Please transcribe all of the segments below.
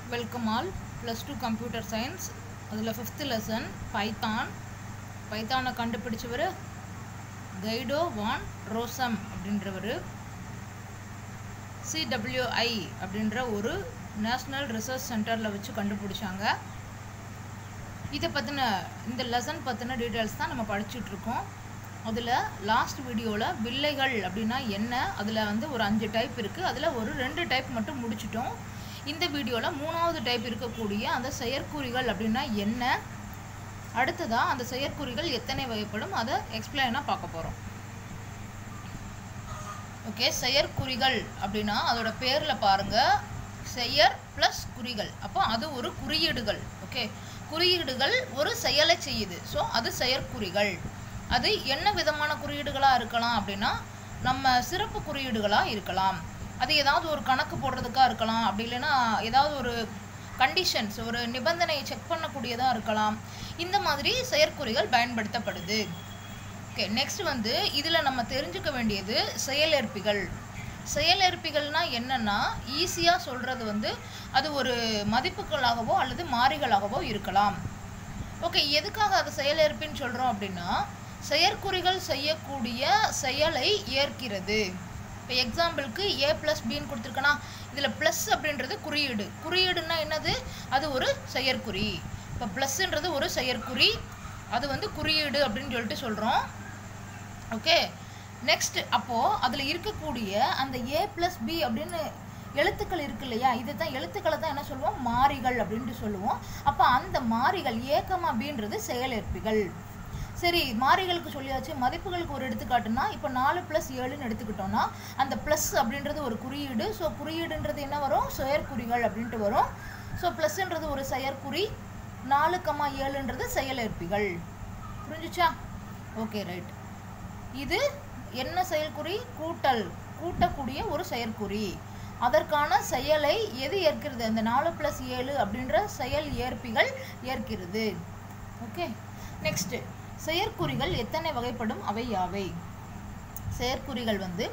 Welcome all +2 computer science அதில் 5th lesson பைத்தானை கண்டுபிடிச்சவர் கைடோ வான் ரோசம் அப்படின்றவர் CWI அப்படின்ற ஒரு நேஷ்னல் ரிசர்ச் சென்டரில் வச்சு கண்டுபிடிச்சாங்க. இதை பற்றின இந்த லெசன் பற்றின டீட்டெயில்ஸ் தான் நம்ம படிச்சுட்ருக்கோம். அதில் லாஸ்ட் வீடியோவில் வில்லைகள் அப்படின்னா என்ன, அதில் வந்து ஒரு 5 டைப் இருக்குது. அதில் ஒரு 2 டைப் மட்டும் முடிச்சிட்டோம். இந்த வீடியோவில் 3வது டைப் இருக்கக்கூடிய அந்த செயற்குறிகள் அப்படின்னா என்ன, அடுத்ததாக அந்த செயற்குறிகள் எத்தனை வகைப்படும் அதை எக்ஸ்பிளைனாக பார்க்க போகிறோம். ஓகே, செயற்குறிகள் அப்படின்னா அதோட பேரில் பாருங்கள், செயற் ப்ளஸ் குறிகள், அப்போ அது ஒரு குறியீடுகள். ஓகே, குறியீடுகள் ஒரு செயலை செய்யுது, ஸோ அது செயற்குறிகள். அது என்ன விதமான குறியீடுகளாக இருக்கலாம் அப்படின்னா நம்ம சிறப்பு குறியீடுகளாக இருக்கலாம், அது ஏதாவது ஒரு கணக்கு போடுறதுக்காக இருக்கலாம், அப்படி இல்லைன்னா ஏதாவது ஒரு கண்டிஷன்ஸ் ஒரு நிபந்தனையை செக் பண்ணக்கூடியதாக இருக்கலாம். இந்த மாதிரி செயற்குறிகள் பயன்படுத்தப்படுது. ஓகே, நெக்ஸ்ட் வந்து இதில் நம்ம தெரிஞ்சுக்க வேண்டியது செயலேற்பிகள். செயலேற்பிகள்னால் என்னென்னா ஈஸியாக சொல்கிறது வந்து அது ஒரு மதிப்புகளாகவோ அல்லது மாறிகளாகவோ இருக்கலாம். ஓகே, எதுக்காக அது செயலேற்பின்னு சொல்கிறோம் அப்படின்னா செயற்குறிகள் செய்யக்கூடிய செயலை ஏற்கிறது. இப்போ எக்ஸாம்பிளுக்கு A + Bன்னு கொடுத்துருக்கனா, இதில் ப்ளஸ் அப்படின்றது குறியீடு. குறியீடுன்னா என்னது, அது ஒரு செயற்குறி. இப்போ ப்ளஸ்ன்றது ஒரு செயற்குறி, அது வந்து குறியீடு அப்படின்னு சொல்லிட்டு சொல்கிறோம். ஓகே, நெக்ஸ்ட் அப்போது அதில் இருக்கக்கூடிய அந்த A + B அப்படின்னு எழுத்துக்கள் இருக்கு இல்லையா, இது தான் எழுத்துக்களை தான் என்ன சொல்லுவோம், மாறிகள் அப்படின்ட்டு சொல்லுவோம். அப்போ அந்த மாறிகள் A, Bன்றது செயலேற்பிகள். சரி, மாறிகளுக்கு சொல்லியாச்சு. மதிப்புகளுக்கு ஒரு எடுத்துக்காட்டுனா இப்போ 4 + 7ன்னு எடுத்துக்கிட்டோன்னா அந்த ப்ளஸ் அப்படின்றது ஒரு குறியீடு. ஸோ குறியீடுன்றது என்ன வரும், செயற்குறிகள் அப்படின்ட்டு வரும். ஸோ ப்ளஸ்ன்றது ஒரு செயற்குறி, 4, 7ன்றது செயலேற்பிகள். புரிஞ்சுச்சா? Okay, right. இது என்ன செயற்குறி, கூட்டக்கூடிய ஒரு செயற்குறி. அதற்கான செயலை எது ஏற்கிறது, அந்த 4 + 7 அப்படின்ற செயல் ஏற்பிகள் ஏற்கிறது. ஓகே, நெக்ஸ்ட் செயற்குறிகள் எத்தனை வகைப்படும், அவை யாவை? செயற்குறிகள் வந்து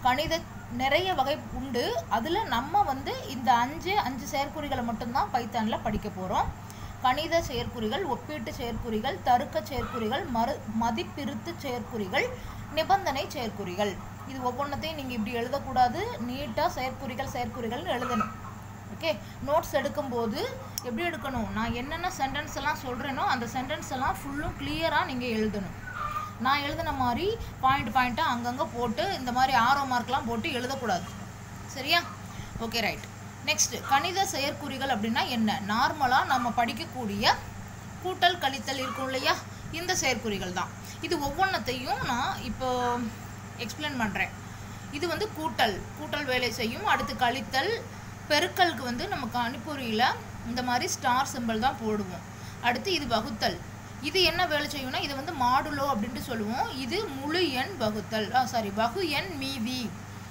நிறைய வகை உண்டு. அதில் நம்ம வந்து இந்த 5 செயற்குறிகளை மட்டும்தான் பைத்தானில் படிக்க போகிறோம். கணித செயற்குறிகள், ஒப்பீட்டு செயற்குறிகள், தருக்க செயற்குறிகள், மதிப்பிருத்து செயற்குறிகள், நிபந்தனை செயற்குறிகள். இது ஒவ்வொன்றத்தையும் நீங்கள் இப்படி எழுதக்கூடாது, நீட்டாக செயற்குறிகள்னு எழுதணும். ஓகே, நோட்ஸ் எடுக்கும்போது எப்படி எடுக்கணும், நான் என்னென்ன சென்டென்ஸ் எல்லாம் சொல்கிறேனோ அந்த சென்டென்ஸ் எல்லாம் ஃபுல்லும் கிளியராக நீங்கள் எழுதணும். நான் எழுதின மாதிரி பாயிண்ட்டாக அங்கங்கே போட்டு இந்த மாதிரி ஆரோ மார்க்லாம் போட்டு எழுதக்கூடாது. சரியா? Okay, right. நெக்ஸ்ட் கணித செயற்குறிகள் அப்படின்னா என்ன, நார்மலாக நம்ம படிக்கக்கூடிய கூட்டல் கழித்தல் இருக்கும் இல்லையா, இந்த செயற்குறிகள் தான். இது ஒவ்வொன்றத்தையும் நான் இப்போ எக்ஸ்பிளைன் பண்ணுறேன். இது வந்து கூட்டல் வேலை செய்யும். அடுத்து கழித்தல், பெருக்கலுக்கு வந்து நம்ம கணிப்பொறியில் இந்த மாதிரி ஸ்டார் சிம்பிள் தான் போடுவோம். அடுத்து இது வகுத்தல், இது என்ன வேலை செய்யும்னா இது வந்து மாடுலோ அப்படின்ட்டு சொல்லுவோம். இது முழு எண் வகுத்தல், வகு எண் மீதி.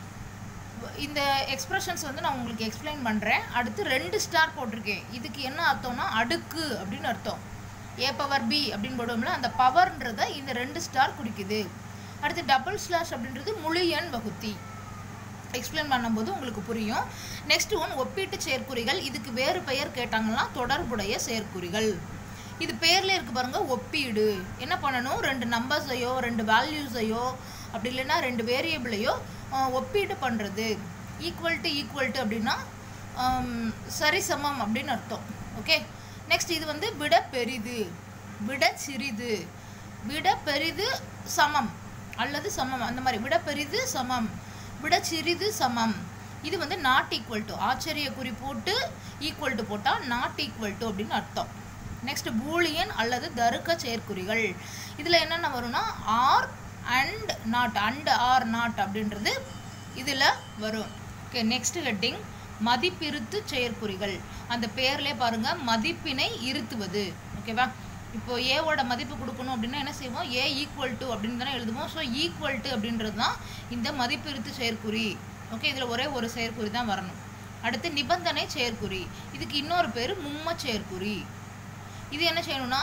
இந்த எக்ஸ்பிரஷன்ஸ் வந்து நான் உங்களுக்கு எக்ஸ்பிளைன் பண்ணுறேன். அடுத்து 2 ஸ்டார் போட்டிருக்கேன், இதுக்கு என்ன அர்த்தம்னா அடுக்கு அப்படின்னு அர்த்தம். A⁻B அப்படின்னு போடுவோம்ல, அந்த பவர்ன்றதை இந்த 2 ஸ்டார் குறிக்குது. அடுத்து // அப்படின்றது முழு எண் வகுத்தி. எக்ஸ்பிளைன் பண்ணும்போது உங்களுக்கு புரியும். நெக்ஸ்ட் ஒன் ஒப்பீட்டு செயற்குறிகள். இதுக்கு வேறு பெயர் கேட்டாங்கன்னா தொடர்புடைய செயற்குறிகள். இது பேர்ல இருக்கு பாருங்க, ஒப்பீடு. என்ன பண்ணணும், 2 நம்பர்ஸையோ 2 வேல்யூஸையோ அப்படி இல்லைன்னா 2 வேரியபிளையோ ஒப்பீடு பண்ணுறது. ஈக்குவல் டு அப்படின்னா சரிசமம் அப்படின்னு அர்த்தம். ஓகே, நெக்ஸ்ட் இது வந்து விட பெரிது, விட சிறிது, விட பெரிது சமம் அல்லது சமம், அந்த மாதிரி விட பெரிது சமம், விட சிறிது சமம். இது வந்து நாட் ஈக்குவல் டு, ஆச்சரிய குறி போட்டு ஈக்குவல் டு போட்டால் நாட் ஈக்குவல் டு அப்படின்னு அர்த்தம். நெக்ஸ்ட் பூலியன் அல்லது தருக்க செயற்குறிகள். இதில் என்னென்ன வரும்னா or and not, and or not அப்படின்றது இதில் வரும். ஓகே, நெக்ஸ்ட் ஹெட்டிங் மதிப்பிருத்து செயற்குறிகள். அந்த பேர்லேயே பாருங்கள், மதிப்பினை இருத்துவது. ஓகேவா? இப்போ ஏவோட மதிப்பு கொடுக்கணும் அப்படின்னா என்ன செய்வோம், A = அப்படின்னு தானே எழுதுவோம். ஸோ ஈக்குவல் டு அப்படின்றது தான் இந்த மதிப்பிருத்து செயற்குறி. ஓகே, இதில் ஒரே ஒரு செயற்குறி தான் வரணும். அடுத்து நிபந்தனை செயற்குறி. இதுக்கு இன்னொரு பேர் மும்ம செயற்குறி. இது என்ன செய்யணும்னா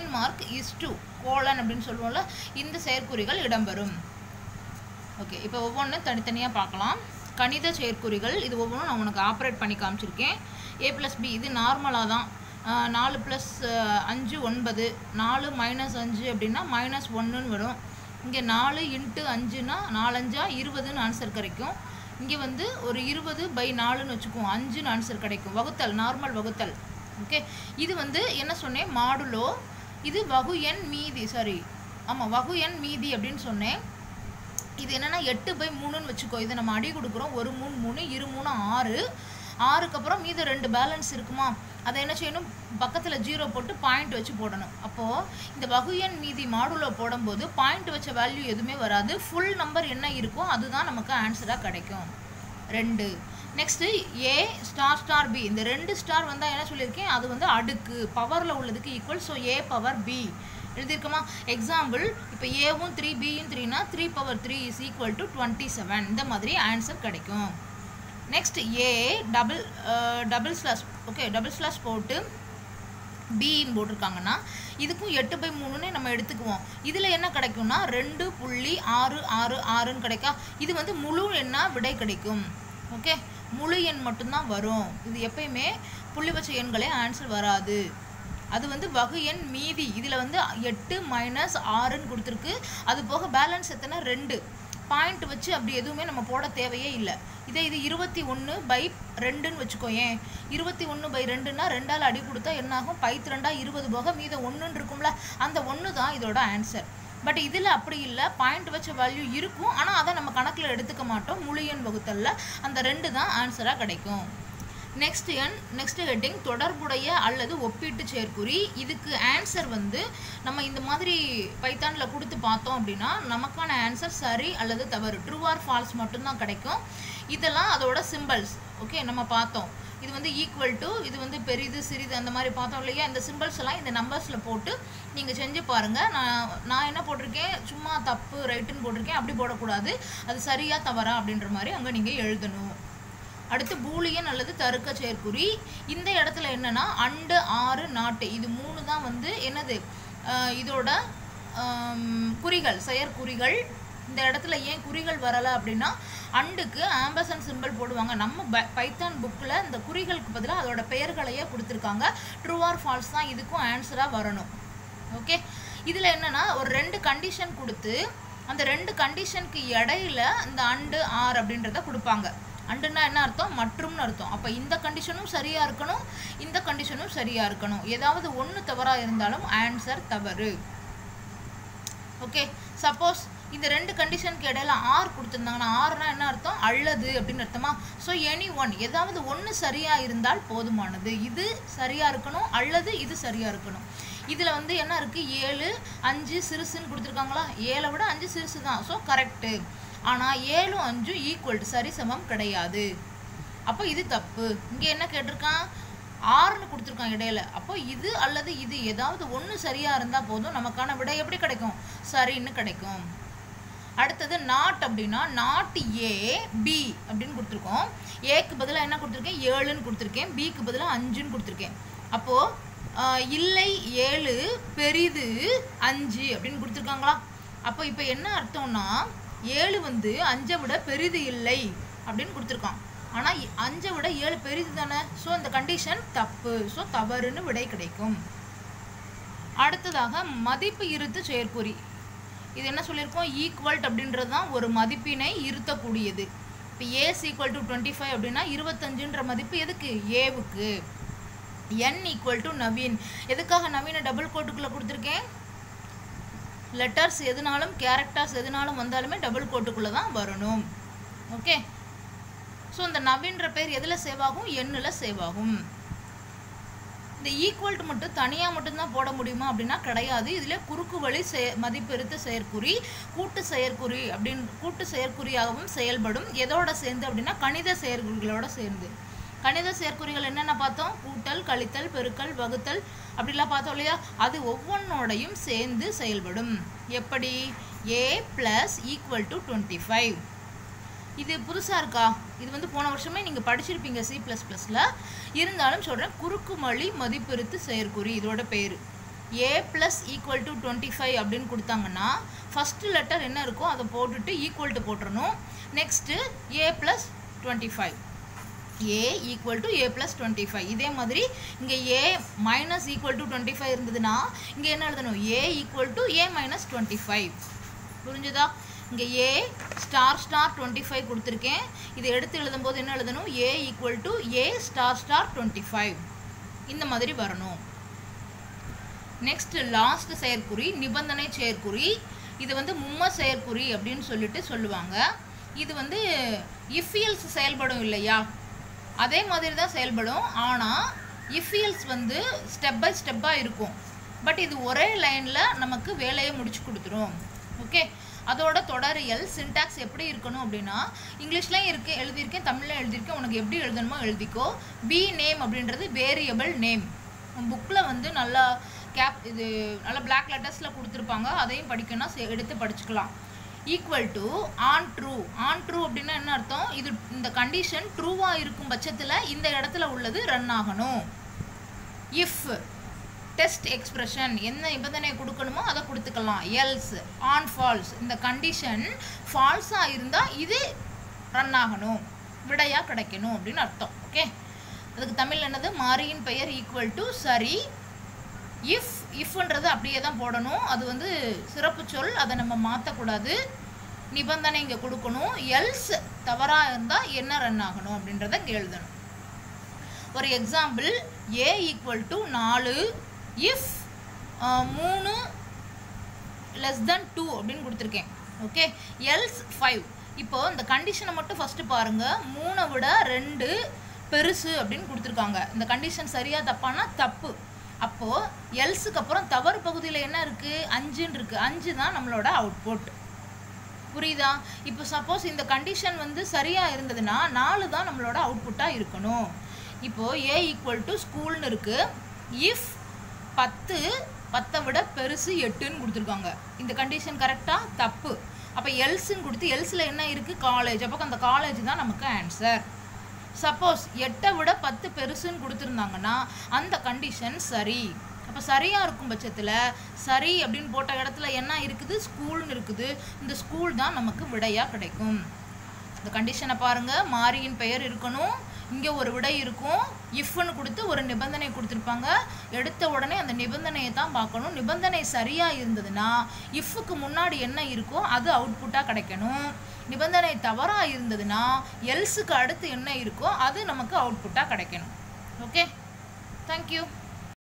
:is to: அப்படின்னு சொல்லுவோம்ல, இந்த செயற்குறிகள் இடம்பெறும். ஓகே, இப்போ ஒவ்வொன்றும் தனித்தனியாக பார்க்கலாம். கணித செயற்குறிகள், இது ஒவ்வொன்றும் நான் உனக்கு ஆப்ரேட் பண்ணி காமிச்சிருக்கேன். ஏ ப்ளஸ் பி இது நார்மலாக தான் 4 ப்ளஸ் 5 9, 4 மைனஸ் 5 அப்படின்னா மைனஸ் 1ன்னு வரும். இங்கே 4 இன்ட்டு 5னா 4 5 20ன்னு ஆன்சர் கிடைக்கும். இங்கே வந்து ஒரு 20/4ன்னு வச்சுக்குவோம், 5ன்னு ஆன்சர் கிடைக்கும். வகுத்தல், நார்மல் வகுத்தல். ஓகே, இது வந்து என்ன சொன்னேன், மாடுலோ. இது வகு எண் மீதி, சாரி ஆமாம் வகு எண் மீதி அப்படின்னு சொன்னேன். இது என்னென்னா 8/3ன்னு வச்சுக்கோ. இதை நம்ம அடி கொடுக்குறோம். 1 3 3, 2 3 6, 6க்கு அப்புறம் மீது 2 பேலன்ஸ் இருக்குமா, அதை என்ன செய்யணும், பக்கத்தில் 0 போட்டு பாயிண்ட் வச்சு போடணும். அப்போது இந்த வகு எண் மீதி மாடுலோ போடும்போது பாயிண்ட் வச்ச வேல்யூ எதுவுமே வராது. ஃபுல் நம்பர் என்ன இருக்கோ அதுதான் நமக்கு ஆன்சராக கிடைக்கும். 2. Next A star star B. இந்த 2 ஸ்டார் வந்தால் என்ன சொல்லியிருக்கேன், அது வந்து அடுக்கு பவரில் உள்ளதுக்கு equal. So A power B எழுதியிருக்கோமா. எக்ஸாம்பிள் இப்போ ஏவும் 3 பியும் 3னா 3/3 இஸ் ஈக்குவல் டு 27. இந்த மாதிரி ஆன்சர் கிடைக்கும். Next A double slash, okay double slash போட்டு பின்னு போட்டிருக்காங்கன்னா இதுக்கும் 8/3ன்னு நம்ம எடுத்துக்குவோம். இதில் என்ன கிடைக்கும்னா 2.666ன்னு கிடைக்கா. இது வந்து முழு எண்ணா விடை கிடைக்கும். ஓகே, முழு எண் மட்டும்தான் வரும். இது எப்பயுமே புள்ளி வச்ச எண்களே ஆன்சர் வராது. அது வந்து வகு எண் மீதி. இதில் வந்து 8 - 6ன்னு கொடுத்துருக்கு. அது போக பேலன்ஸ் எத்தனை 2. பாயிண்ட் வச்சு அப்படி எதுவுமே நம்ம போட தேவையே இல்லை. இதே இது 21/2ன்னு வச்சுக்கோ. ஏன் 21/2ன்னா 2ஆல் அடி கொடுத்தா என்னாகும், 2 20 போக மீத 1ன்னு இருக்கும்ல, அந்த 1 தான் இதோட ஆன்சர். பட் இதில் அப்படி இல்லை, பாயிண்ட் வச்ச வேல்யூ இருக்கும், ஆனால் அதை நம்ம கணக்கில் எடுத்துக்க மாட்டோம். முழு எண் வகுத்தல்ல அந்த 2 தான் ஆன்சராக கிடைக்கும். நெக்ஸ்ட் ஹெட்டிங் தொடர்புடைய அல்லது ஒப்பீட்டு செயற்குறி. இதுக்கு ஆன்சர் வந்து நம்ம இந்த மாதிரி பைத்தானில் கொடுத்து பார்த்தோம் அப்படின்னா நமக்கான ஆன்சர் சரி அல்லது தவறு, ட்ரூ ஆர் ஃபால்ஸ் மட்டும்தான் கிடைக்கும். இதெல்லாம் அதோட சிம்பிள்ஸ். ஓகே, நம்ம பார்த்தோம். இது வந்து ஈக்குவல் டு, இது வந்து பெரிது சிறிது அந்த மாதிரி பார்த்தோம் இல்லையா. இந்த சிம்பிள்ஸ் எல்லாம் இந்த நம்பர்ஸில் போட்டு நீங்கள் செஞ்சு பாருங்கள். நான் என்ன போட்டிருக்கேன், சும்மா தப்பு ரைட்டுன்னு போட்டிருக்கேன். அப்படி போடக்கூடாது, அது சரியா தவறா அப்படின்ற மாதிரி அங்கே நீங்கள் எழுதணும். அடுத்து பூலியன் அல்லது தருக்க செயற்குறி. இந்த இடத்துல என்னன்னா அண்டு, ஆறு, நாட்டு இது 3 தான் வந்து என்னது இதோட குறிகள், செயற்குறிகள். இந்த இடத்துல ஏன் குறிகள் வரலை அப்படின்னா அண்டுக்கு ஆம்பர்சன் சிம்பிள் போடுவாங்க. நம்ம பைத்தான் புக்கில் இந்த குறிகளுக்கு பதிலாக அதோட பெயர்களையே கொடுத்துருக்காங்க. ட்ரூ ஆர் ஃபால்ஸ் தான் இதுக்கும் ஆன்சராக வரணும். ஓகே, இதில் என்னென்னா ஒரு 2 கண்டிஷன் கொடுத்து அந்த 2 கண்டிஷனுக்கு இடையில இந்த அண்டு, ஆர் அப்படின்றத கொடுப்பாங்க. அண்டுன்னா என்ன அர்த்தம், மற்றும்னு அர்த்தம். அப்போ இந்த கண்டிஷனும் சரியாக இருக்கணும், இந்த கண்டிஷனும் சரியாக இருக்கணும். ஏதாவது ஒன்று தவறாக இருந்தாலும் ஆன்சர் தவறு. ஓகே, சப்போஸ் இந்த 2 கண்டிஷனுக்கு இடையில ஆர் கொடுத்துருந்தாங்கன்னா ஆர்னா என்ன அர்த்தம், அல்லது அப்படின்னு அர்த்தமா. ஸோ எனி ஒன், ஏதாவது ஒன்று சரியாக இருந்தால் போதுமானது. இது சரியாக இருக்கணும் அல்லது இது சரியாக இருக்கணும். இதில் வந்து என்ன இருக்குது, 7 5 சிறுசுன்னு கொடுத்துருக்காங்களா. 7 விட 5 சிறுசு தான், ஸோ கரெக்டு. ஆனால் 7 5 ஈக்குவல் டு சரிசமம் கிடையாது. அப்போ இது தப்பு. இங்கே என்ன கேட்டிருக்கான், 6ன்னு கொடுத்துருக்கான் இடையில. அப்போ இது அல்லது இது ஏதாவது ஒன்று சரியாக இருந்தால் போதும், நமக்கான விடை எப்படி கிடைக்கும், சரின்னு கிடைக்கும். அடுத்தது நாட் அப்படின்னா நாட் ஏ பி அப்படின்னு கொடுத்துருக்கோம். ஏக்கு பதிலாக என்ன கொடுத்துருக்கேன், 7ன்னு கொடுத்துருக்கேன். பிக்கு பதிலாக 5ன்னு கொடுத்துருக்கேன். அப்போது இல்லை 7 பெரிது 5 அப்படின்னு கொடுத்துருக்காங்களா. அப்போ இப்போ என்ன அர்த்தம்னா 7 வந்து 5 விட பெரிது இல்லை அப்படின்னு கொடுத்துருக்கான். ஆனால் 5 விட 7 பெரிது தானே. ஸோ அந்த கண்டிஷன் தப்பு. ஸோ தவறுன்னு விடை கிடைக்கும். அடுத்ததாக மதிப்பு இருத்து செயற்குறி. இது என்ன சொல்லியிருக்கோம், ஈக்குவல்ட் அப்படின்றது தான் ஒரு மதிப்பினை இருத்தக்கூடியது. இப்போ ஏஸ் ஈக்குவல் டு 25 அப்படின்னா 25ன்ற மதிப்பு எதுக்கு, ஏவுக்கு. N equal to Naveen. எதுக்காக நவீனை டபுள் கோட்டுக்குள்ளே கொடுத்துருக்கேன், லெட்டர்ஸ் எதுனாலும் கேரக்டர்ஸ் எதுனாலும் வந்தாலுமே டபுள் கோட்டுக்குள்ளே தான் வரணும். ஓகே, ஸோ இந்த நவீன்ற பேர் எதில் சேவ் ஆகும், எண்ணில் சேவ் ஆகும். இந்த ஈக்குவல்ட்டு மட்டும் தனியாக மட்டும்தான் போட முடியுமா அப்படின்னா கிடையாது. இதில் குறுக்கு வழி மதிப்பெருத்த செயற்குறி, கூட்டு செயற்குறி கூட்டு செயற்குறியாகவும் செயல்படும். எதோட சேர்ந்து அப்படின்னா கணித செயற்குறிகளோட சேர்ந்து. கணித செயற்குறிகள் என்னென்ன பார்த்தோம், கூட்டல், கழித்தல், பெருக்கல், வகுத்தல் அப்படிலாம் பார்த்தோம் இல்லையா. அது ஒவ்வொன்றோடையும் சேர்ந்து செயல்படும். எப்படி, a + = 25. இது புதுசாக இருக்கா, இது வந்து போன வருஷமே நீங்கள் படிச்சிருப்பீங்க C++ல். இருந்தாலும் சொல்கிறேன், குறுக்கு வழி மதிப்பெருத்து செயற்குறி இதோட பேர். a + = 25 அப்படின்னு கொடுத்தாங்கன்னா ஃபஸ்ட்டு லெட்டர் என்ன இருக்கோ அதை போட்டுட்டு ஈக்குவல் டு போட்டுறணும். Next a + 25. a equal to a + 25. இதே மாதிரி இங்கே a மைனஸ் ஈக்குவல் டு 25 இருந்ததுன்னா இங்கே என்ன எழுதணும், a ஈக்குவல் டு a - 25. புரிஞ்சுதா? இங்கே a ஸ்டார் 25 கொடுத்துருக்கேன். இதை எடுத்து எழுதும்போது என்ன எழுதணும், a equal to a star 25. இந்த மாதிரி வரணும். நெக்ஸ்ட் லாஸ்ட் செயற்குறி நிபந்தனை செயற்குறி. இது வந்து மும்ம செயற்குறி அப்படின்னு சொல்லிட்டு சொல்லுவாங்க. இது வந்து இஃபியல்ஸ் செயல்படும் இல்லையா, அதே மாதிரி தான் செயல்படும். ஆனால் இஃபியல்ஸ் வந்து ஸ்டெப் பை ஸ்டெப்பாக இருக்கும். பட் இது ஒரே லைனில் நமக்கு வேலையை முடிச்சு கொடுத்துரும். ஓகே, அதோட தொடரியல் சின்டாக்ஸ் எப்படி இருக்கணும் அப்படின்னா, இங்கிலீஷ்லையும் எழுதியிருக்கேன், தமிழில் எழுதியிருக்கேன். உனக்கு எப்படி எழுதணுமோ எழுதிக்கோ. பி நேம் அப்படின்றது வேரியபிள் நேம். புக்கில் வந்து நல்லா இது நல்லா பிளாக் லெட்டர்ஸில் கொடுத்துருப்பாங்க, அதையும் படிக்கணும், எடுத்து படிச்சுக்கலாம். Equal to on true. On true அப்படின்னா என்ன அர்த்தம், இது இந்த கண்டிஷன் ட்ரூவாக இருக்கும் பட்சத்தில் இந்த இடத்துல உள்ளது ரன் ஆகணும். இஃப் டெஸ்ட் எக்ஸ்பிரஷன் என்ன நிபந்தனை கொடுக்கணுமோ அதை கொடுத்துக்கலாம். எல்ஸ் ஆன் ஃபால்ஸ், இந்த கண்டிஷன் ஃபால்ஸாக இருந்தால் இது ரன் ஆகணும், விடையாக கிடைக்கணும் அப்படின்னு அர்த்தம். ஓகே, அதுக்கு தமிழ் என்னது, மாறியின் பெயர் ஈக்குவல் டு சரி. இஃப்ன்றது அப்படியே தான் போடணும், அது வந்து சிறப்பு சொல், அதை நம்ம மாற்றக்கூடாது. நிபந்தனை இங்கே கொடுக்கணும். எல்ஸ் தவறாக இருந்தால் என்ன ரன் ஆகணும் அப்படின்றத இங்கே எழுதணும். ஒரு example, a equal to 4 if 3 less then 2 அப்படின்னு கொடுத்துருக்கேன். Okay, else 5. இப்போது இந்த கண்டிஷனை மட்டும் ஃபஸ்ட்டு பாருங்கள். 3 விட 2 பெருசு அப்படின்னு கொடுத்துருக்காங்க. இந்த கண்டிஷன் சரியாக தப்பானா தப்பு. அப்போது எல்ஸுக்கு அப்புறம் தவறு பகுதியில் என்ன இருக்குது, 5ன்னு இருக்குது. 5 தான் நம்மளோட அவுட்புட். புரியுதா? இப்போ சப்போஸ் இந்த கண்டிஷன் வந்து சரியாக இருந்ததுன்னா 4 தான் நம்மளோட அவுட்புட்டாக இருக்கணும். இப்போது a ஈக்குவல் டு ஸ்கூல்னு இருக்குது. இஃப் 10 விட பெருசு 8ன்னு கொடுத்துருக்காங்க. இந்த கண்டிஷன் கரெக்டாக தப்பு. அப்போ எல்ஸுன்னு கொடுத்து எல்ஸில் என்ன இருக்குது, காலேஜ். அப்போ அந்த காலேஜ் தான் நமக்கு ஆன்சர். சப்போஸ் 8 விட 10 பெருசுன்னு கொடுத்துருந்தாங்கன்னா அந்த கண்டிஷன் சரி. அப்போ சரியாக இருக்கும் பட்சத்தில் சரி அப்படின்னு போட்ட இடத்துல என்ன இருக்குது, ஸ்கூல்னு இருக்குது. இந்த ஸ்கூல் தான் நமக்கு விடையாக கிடைக்கும். இந்த கண்டிஷனை பாருங்கள், மாறியின் பெயர் இருக்கணும், இங்கே ஒரு விடை இருக்கும், இஃப்னு கொடுத்து ஒரு நிபந்தனை கொடுத்துருப்பாங்க. எடுத்த உடனே அந்த நிபந்தனையை தான் பார்க்கணும். நிபந்தனை சரியாக இருந்ததுன்னா இஃப்க்கு முன்னாடி என்ன இருக்கோ அது அவுட்புட்டாக கிடைக்கணும். நிபந்தனை தவறாக இருந்ததுன்னா எல்ஸுக்கு அடுத்து என்ன இருக்கோ அது நமக்கு அவுட்புட்டாக கிடைக்கணும். Okay, thank you.